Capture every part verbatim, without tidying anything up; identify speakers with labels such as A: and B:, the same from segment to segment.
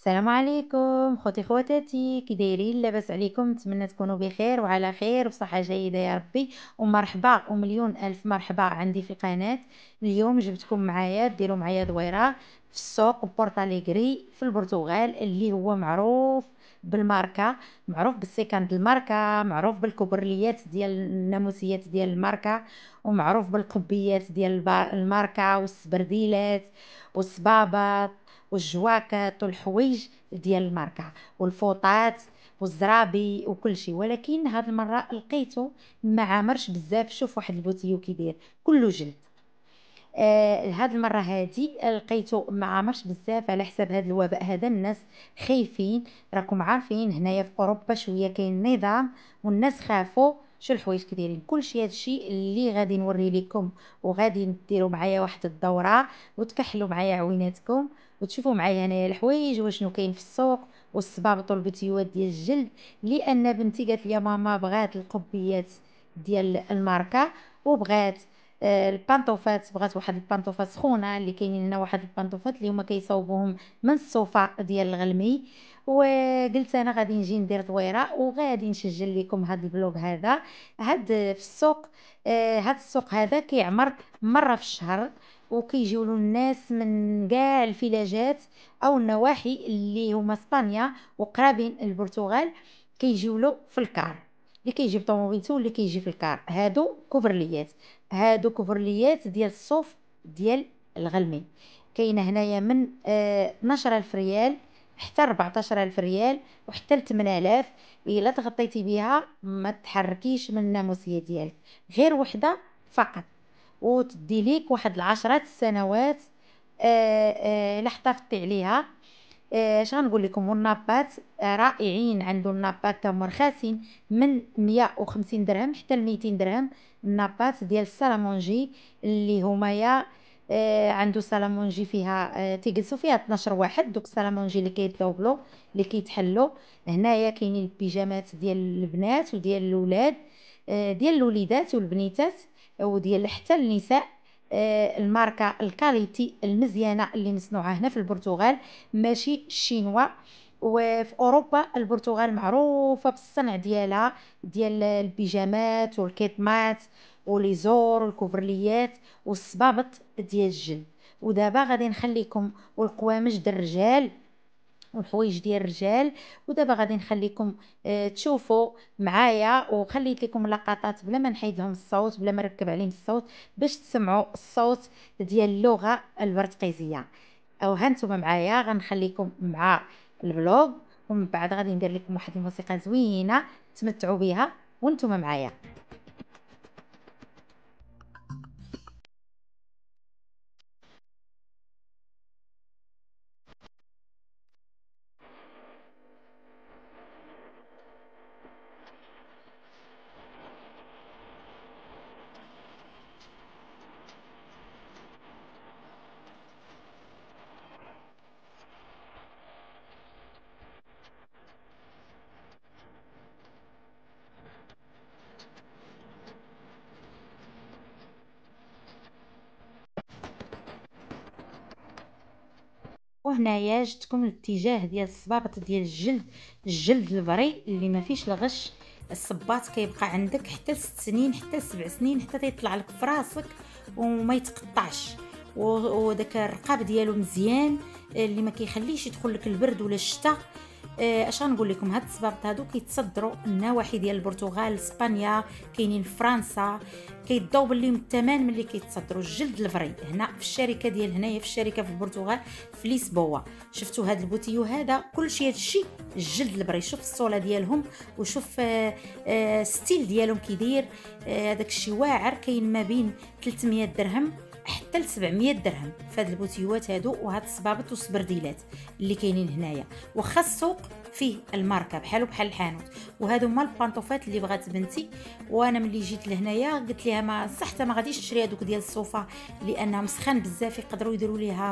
A: السلام عليكم خوتي خواتاتي، كي دايرين؟ لاباس عليكم؟ نتمنى تكونوا بخير وعلى خير وصحة جيدة يا ربي. ومرحبا ومليون الف مرحبا عندي في القناة. اليوم جبتكم معايا ديروا معايا دويرة في السوق بورتاليغري في البرتغال، اللي هو معروف بالماركة، معروف بالسيكان الماركة، معروف بالكوبرليات ديال الناموسيات ديال الماركة، ومعروف بالقبيات ديال البا- الماركة والسبرديلات والصبابط والجواكت والحوايج ديال الماركه والفوطات والزرابي وكل شيء. ولكن هاد المره لقيته ما عامرش بزاف. شوف واحد البوتيو كي داير كله جلد. آه هاد المره هادي لقيته ما عامرش بزاف على حساب هاد الوباء هذا. الناس خايفين، راكم عارفين هنايا في اوروبا شويه كاين نظام والناس خافوا. شو الحوايج كي دايرين كلشي هادشي اللي غادي نوري لكم، وغادي ديروا معايا واحد الدوره وتكحلوا معايا عويناتكم وتشوفوا معايا هنايا الحوايج وشنو كاين في السوق والصبابط والبتيوات ديال الجلد. لان بنتي قالت لي يا ماما بغات القبيات ديال الماركه، وبغات آه، البانطوفات، بغات واحد البانطوفات سخونه اللي كاينين هنا، واحد البانطوفات اللي هما كيصاوبوهم من الصوفا ديال الغلمي. وقلت انا غادي نجي ندير دويره وغادي نسجل لكم هذا البلوغ هذا. هاد في السوق، آه، هاد السوق هذا كيعمر مره في الشهر، وكيجيو له الناس من كاع الفلاجات او النواحي اللي هما اسبانيا وقرابين البرتغال. كيجيو له في الكار، اللي كيجيب طوموبيلته واللي كيجي في الكار. هادو كوفرليات، هادو كوفرليات ديال الصوف ديال الغلمي. كاينه هنايا من آه اثناش ألف ريال حتى أربعطاش ألف ريال وحتى ل ثمانية آلاف. الا تغطيتي بها ما تحركيش من الناموسيه ديالك، غير وحده فقط، وتدي ليك واحد العشرات السنوات. آه آه لا حافظتي عليها. آه، اش غنقول لكم؟ والنابات آه، رائعين. عنده النابات تاهم رخاصين من مية وخمسين درهم حتى ل ميتين درهم. النابات ديال السلامونجي اللي هما يا آه، عنده سلامونجي فيها آه، تيجلسوا فيها اثناش واحد، دوك السلامونجي اللي كيتذوبلو اللي كيتحلوا. هنايا كاينين البيجامات ديال البنات وديال الاولاد، آه، ديال الوليدات والبنيتات، وديال حتى النساء. آه، الماركه الكاليتي المزيانه اللي مصنوعه هنا في البرتغال، ماشي الشينوا. وفي اوروبا البرتغال معروفه بالصنع ديالها، ديال البيجامات والكيتمات وليزور والكوفرليات والصبابط ديال الجلد. ودابا غادي نخليكم والقوامج ديال الرجال والحوايج ديال الرجال. ودابا غادي نخليكم آه، تشوفوا معايا، وخليت لكم لقطات بلا ما نحيد لهم الصوت، بلا ما نركب عليهم الصوت، باش تسمعوا الصوت ديال اللغه البرتقيزيه. او هانتوما معايا غنخليكم مع البلوغ، ومن بعد غادي ندير لكم واحد الموسيقى زوينه تمتعوا بها وانتم معايا. وهنايا جبتكم الاتجاه ديال الصبابط ديال الجلد، الجلد البري اللي ما فيش الغش. الصباط كيبقى عندك حتى ست سنين حتى سبع سنين حتى تيطلع لك في راسك وما يتقطعش. وداك الرقاب ديالو مزيان اللي ما كيخليش يدخل لك البرد ولا الشتاء. آه، اش غنقول لكم؟ هاد الصبابط هادو كيتصدروا النواحي ديال البرتغال، اسبانيا، كاينين في فرنسا. كيداو باللي الثمن ملي كيتصدروا الجلد الفري هنا في الشركه ديال هنايا في الشركه في البرتغال في ليسبوا. شفتوا هاد البوتيو هذا كلشي هادشي الجلد البري. شوف الصوله ديالهم وشوف آه آه ستيل ديالهم كيدير. آه داك الشيء واعر، كاين ما بين ثلاثمية درهم حتى ل سبعمية درهم في هاد البوتيوات هادو وهاد الصبابط والسبرديلات اللي كاينين هنايا. واخا السوق فيه الماركه بحالو بحال الحانوت. وهادو هما البانطوفات اللي بغات بنتي. وانا ملي جيت لهنايا قلت لها ما صح حتى ما غاديش نشري هذوك ديال الصوفه، لانها مسخن بزاف يقدروا يديروا ليها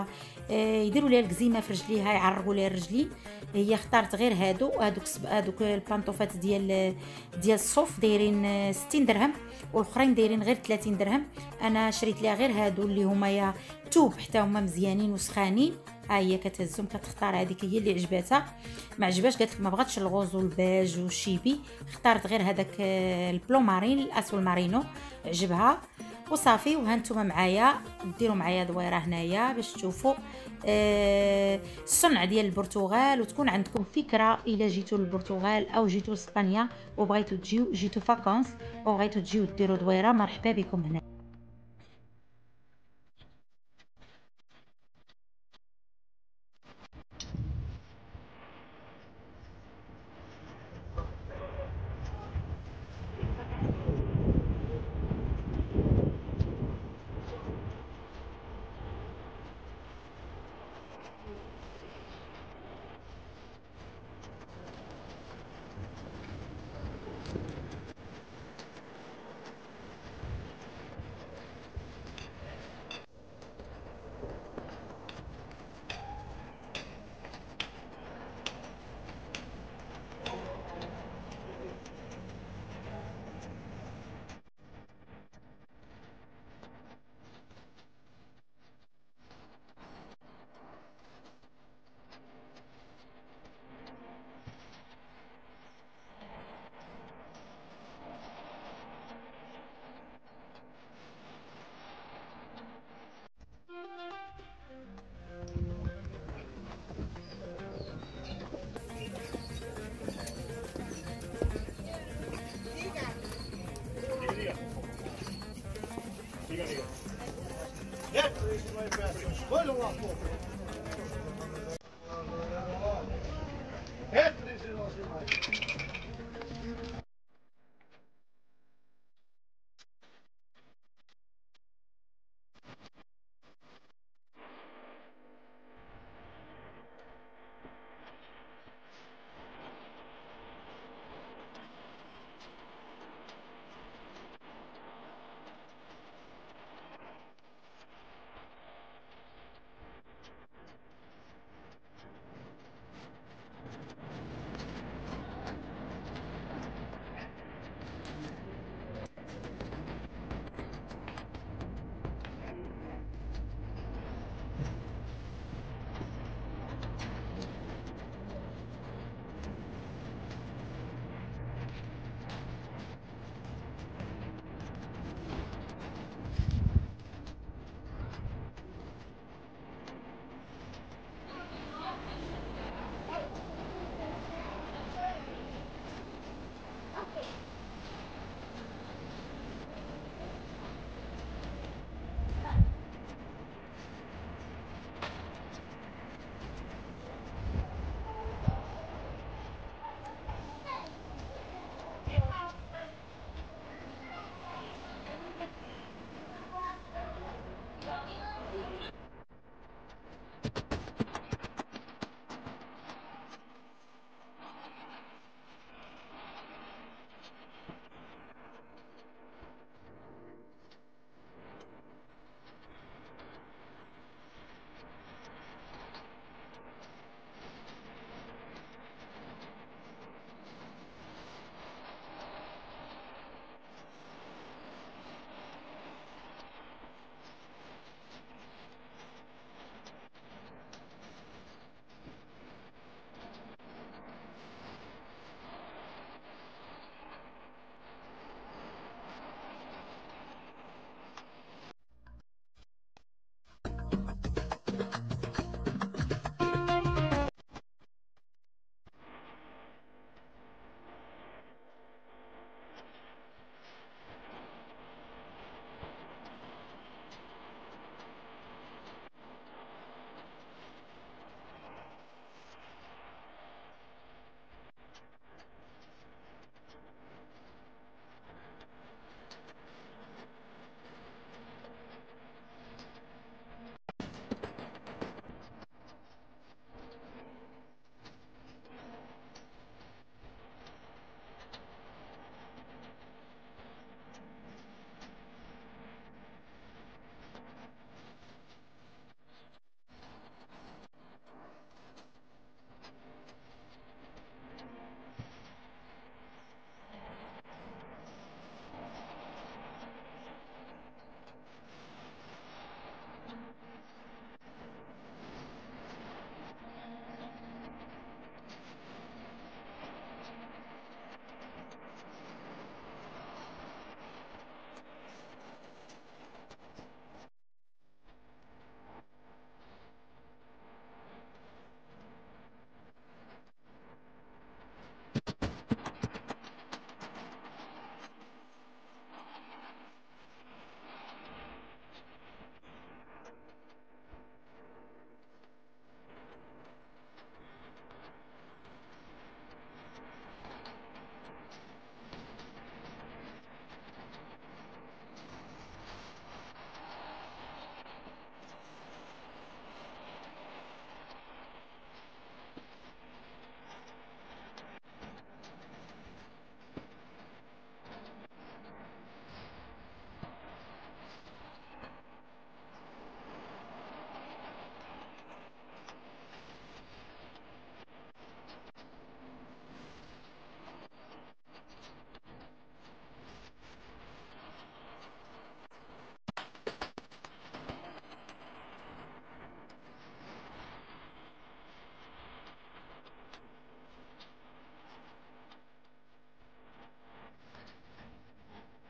A: آه، يديروا ليها الكزيمه في رجليها، يعرقوا ليها الرجلين. هي اختارت غير هادو هادوك هادوك البانطوفات ديال ديال الصوف دايرين آه، ستين درهم، والاخرين دايرين غير ثلاثين درهم. انا شريت ليها غير هادو اللي هما يا توب حتى هما مزيانين وسخانين. ها هي كتهزهم كتختار هذيك هي اللي عجباتها. ما عجباش قالت لك ما بغاتش الغوز والباج والشيبي، اختارت غير هذاك آه، البلو مارين الاسول مارينو عجبها وصافي. وها نتوما معايا ديروا معايا دويره هنايا باش تشوفوا آه، الصنع ديال البرتغال، وتكون عندكم فكره الا جيتوا للبرتغال او جيتوا لاسبانيا وبغيتوا تجيو جيتوا فاكونس وبغيتوا تجيو ديروا دويره، مرحبا بكم هنا.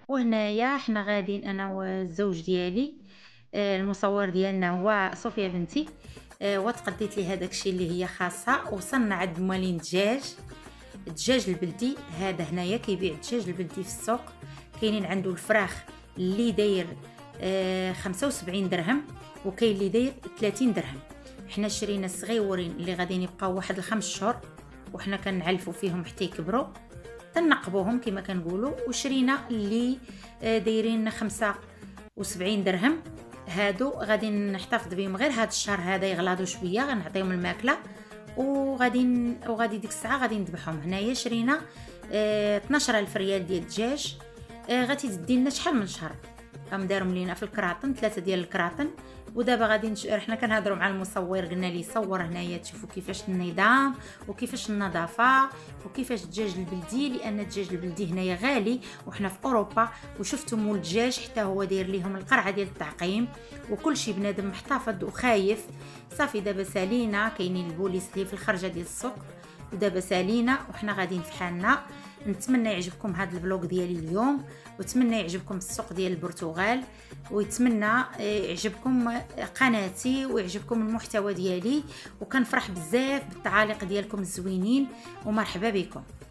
A: وهنايا حنا غاديين انا والزوج ديالي، آه، المصور ديالنا هو صوفيا بنتي. آه، وتقديت لي هذاك الشيء اللي هي خاصه. وصلنا عند موالين دجاج، الدجاج البلدي. هذا هنايا كيبيع الدجاج البلدي في السوق. كاينين عنده الفراخ اللي داير آه خمسة وسبعين درهم، وكاين اللي داير ثلاثين درهم. حنا شرينا الصغيورين اللي غاديين يبقاو واحد الخمس شهور، وحنا كنعلفوا فيهم حتى يكبروا، تنقبوهم كما كنقولوا. وشرينا اللي آه دايرين خمسة وسبعين درهم. هادو غادي نحتفظ بهم غير هاد الشهر هذا، يغلاضوا شويه غنعطيهم الماكله وغادي وغادي ديك الساعه غادي نذبحهم. هنايا شرينا اه اثناش ألف ريال ديال الدجاج. اه غادي تدي لنا شحال من شهر. قام دارهم لينا في الكراطن، ثلاثه ديال الكراطن. ودابا غادي نش... حنا كنهضروا مع المصور، قلنا ليه صور هنايا تشوفوا كيفاش النظام وكيفاش النظافه وكيفاش الدجاج البلدي، لان الدجاج البلدي هنايا غالي وحنا في اوروبا. وشفتوا مول الدجاج حتى هو داير ليهم القرعه ديال التعقيم وكل شيء، بنادم محتفظ وخايف. صافي دابا سالينا، كاينين البوليس اللي في الخرجه ديال السوق، ودابا سالينا وحنا غاديين في حالنا. نتمنى يعجبكم هذا الفلوق ديالي اليوم، وتمنى يعجبكم السوق ديال البرتغال، ويتمنى يعجبكم قناتي ويعجبكم المحتوى ديالي. وكنفرح بزاف بالتعاليق ديالكم الزوينين، ومرحبا بكم.